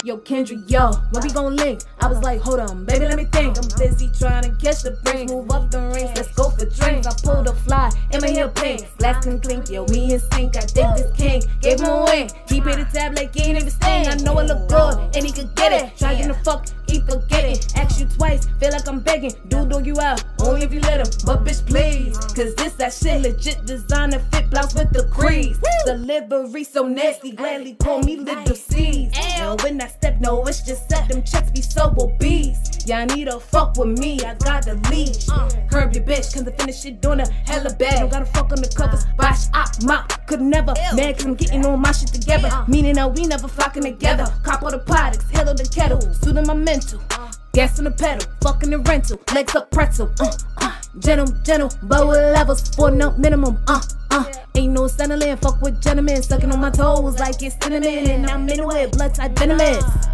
Yo, Kendrick, yo, when we gon' link? I was like, hold on, baby, let me think. I'm busy trying to catch the break. Move up the rings, let's go for drinks. I pulled a fly in my heel pink. Glass can clink, yo, we in sync. I dig this king, gave him a wing. He paid the tab like he ain't even sting. I know it look good, and he could get it. Try getting the fuck, he forgetting. Ask you twice, feel like I'm begging. Do you out, only if you let him. But bitch, please, cause this that shit legit designer fit blouse with the crease. Delivery so nasty, gladly call me Little C's. And when I step, no, it's just set. Them checks be so obese. Y'all need to fuck with me, I got the leash. Curb your bitch, cause I finish shit doing a hella bad. Don't gotta fuck on the covers, bash up, mop. Could never, mad cause I'm getting all my shit together. Meaning that we never flocking together. Cop all the products, hell of the kettle, suiting my mental. Gas on the pedal, fucking the rental, legs up pretzel. Gentle, but with levels, 4 note minimum. Ain't no settling, fuck with gentlemen, sucking on my toes like it's cinnamon. And I'm in it with blood type venomous.